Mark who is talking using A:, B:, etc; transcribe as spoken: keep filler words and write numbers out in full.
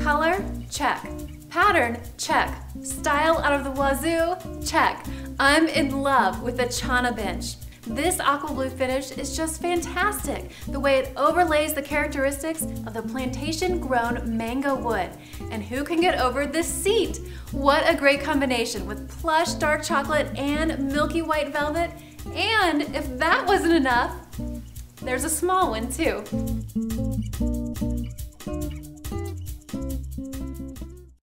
A: Color? Check. Pattern? Check. Style out of the wazoo? Check. I'm in love with the Chahna Bench. This aqua blue finish is just fantastic, the way it overlays the characteristics of the plantation-grown mango wood. And who can get over this seat? What a great combination with plush dark chocolate and milky white velvet. And if that wasn't enough, there's a small one too.